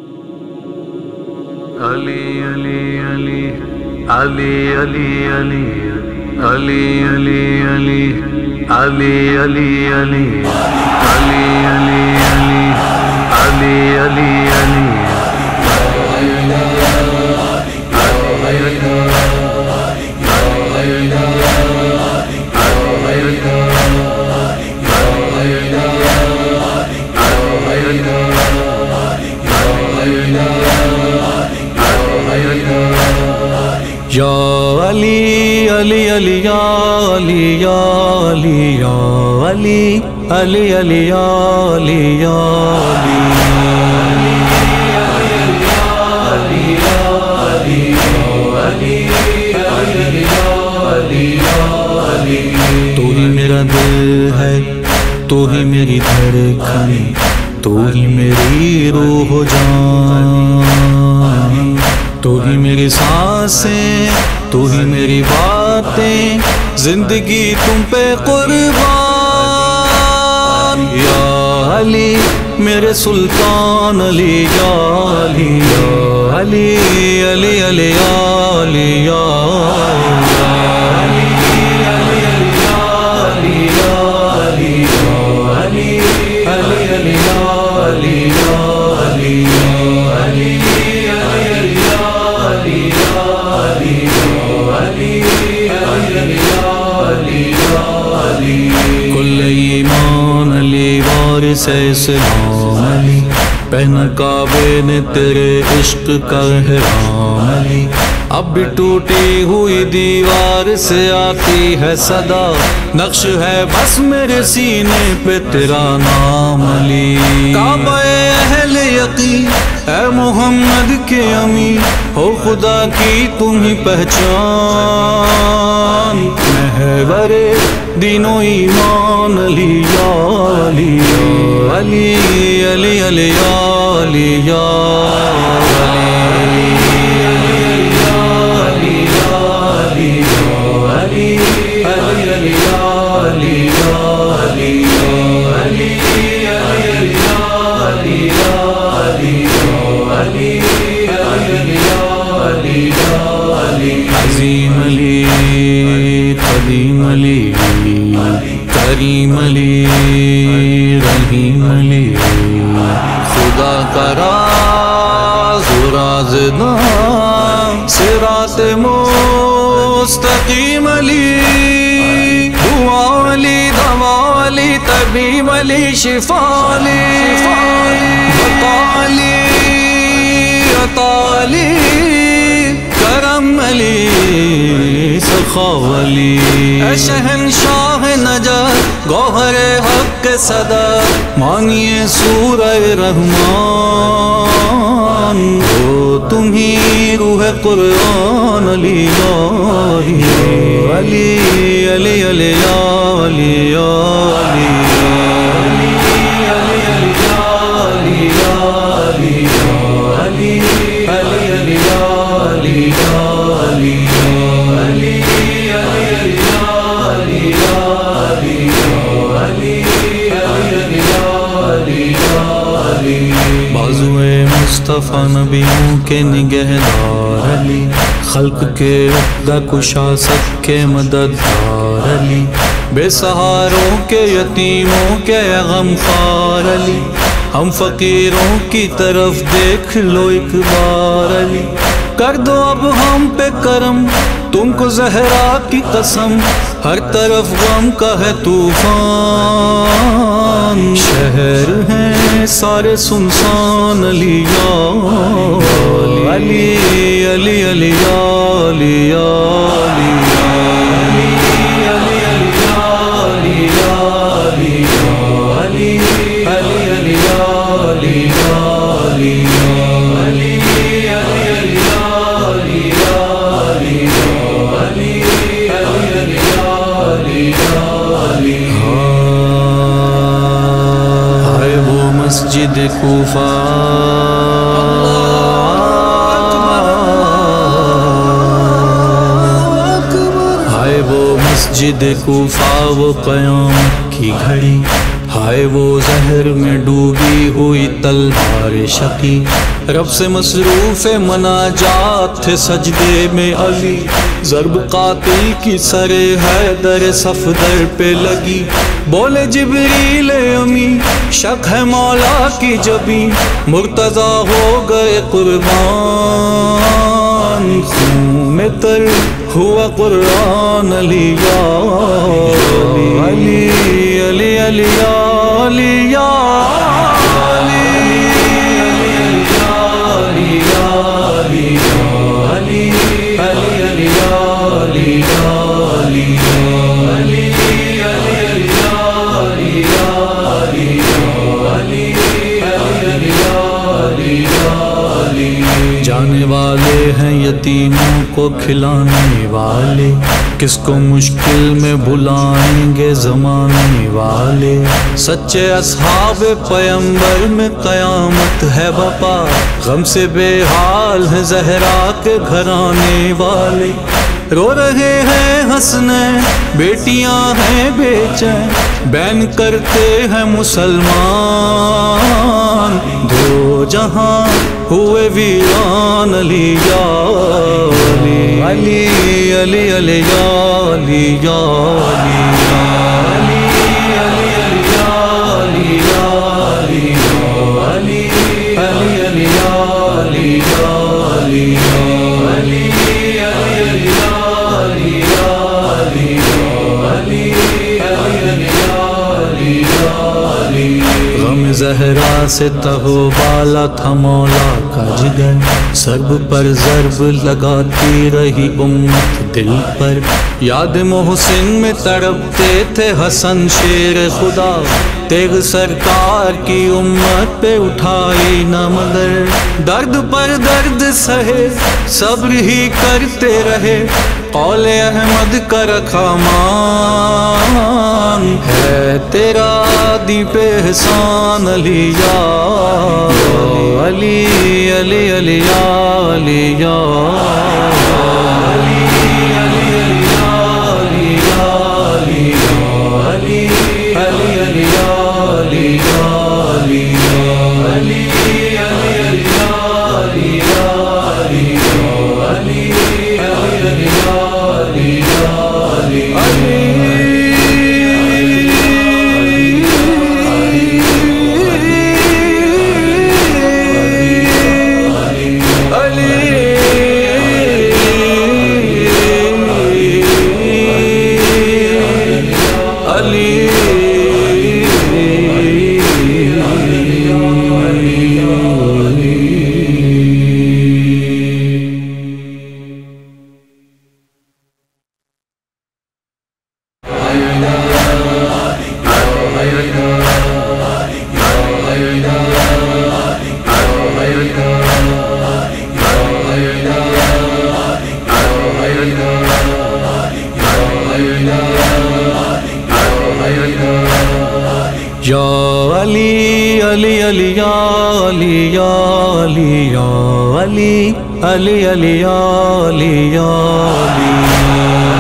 علی علی علی علی علی علی علی علی علی علی علی علی علی علی علی علی علی یا علی علی علی یا علی یا علی یا علی علی علی یا علی یا علی. تو ہی میرا دل ہے، تو ہی میری دھڑکن، تو ہی میری روح و جان، تو ہی میری سانسیں، تو ہی میری باتیں، زندگی تم پہ قربان. یا علی میرے سلطان علی یا علی یا علی علی علی یا علی یا کل ایمان علی وارث اسلام علی، پہنا کعبے نے تیرے عشق کا احرام علی. اب بھی ٹوٹی ہوئی دیوار سے آتی ہے صدا، نقش ہے بس میرے سینے پہ تیرا نام علی. کعبہ اہل یقین اے محمد کے امین، ہو خدا کی تم ہی پہچان. محور دین و ایمان علی یا علی علی علی علی یا علی یا عظیم علی، قدیم علی، کریم علی، رحیم علی، خدا کا راز و رازدان، صراط مستقیم علی. دعا علی، دوا علی، طبیب علی، شفا علی، بقا علی، عطا علی، کرم علی، سخا علی. اے شہنشاہ نجات، گوہر حق کے صدر، مانیے سورہ رحمان. ہو تم ہی روح قرآن علی یا علی علی علی یا علی یا علی بازوئے مصطفیٰ نبیوں کے نگہدار علی، خلق کے عقدہ کشا سب کے مددگار علی، بے سہاروں کے یتیموں کے غمخوار علی. ہم فقیروں کی طرف دیکھ لو ایک بار علی، کر دو اب ہم پہ کرم، تم کو زہرا کی قسم، ہر طرف غم کا ہے طوفان. شہر ہیں سارے سنسان علی یا علی علی علی یا علی یا مسجد کوفہ. ہائے وہ مسجد کوفہ، وہ قیام کی گھڑی، ہائے وہ زہر میں ڈوبی ہوئی تلوار شقی. رب سے مصروف مناجات تھے سجدے میں علی، ضرب قاتل کی سر حیدر صفدر پہ لگی، بولے جبریل امی شک ہے مولا کی جبیں، مرتضی ہو گئے قربان، خون میں تر ہوا قرآن، علی یا علی علی علی علی یا جانے والے ہیں یتیموں کو کھلانے والے، کس کو مشکل میں بلائیں گے زمانے والے، سچے اصحاب پیمبر میں قیامت ہے بپا، غم سے بے حال ہیں زہرا کے گھرانے والے، رو رہے ہیں حسنین بیٹیاں ہیں بے چین، بین کرتے ہیں مسلمان، دو جہاں ہوئے ویران، علی یا علی علی علی علی یا علی یا علی علی علی یا علی یا علی علی علی یا علی یا علی غم زہرا سے تہو بالا تھا مولا کا جگر، سرب پر ضرب لگاتی رہی امت دل پر، یاد محسن میں تڑپتے تھے حسن شیر خدا، تیغ سرکار کی امت پہ اٹھائی نہ مگر، درد پر درد سہے صبر ہی کرتے رہے، قول احمد کا رکھا مان، ہے تیرا دی پہ احسان، علی یا علی علی علی یا علی یا علی علی علی یا علی یا علی علی علی یا علی یا علی علی علی یا علی یا یا علی علی علی یا علی یا علی یا علی علی علی یا علی یا علی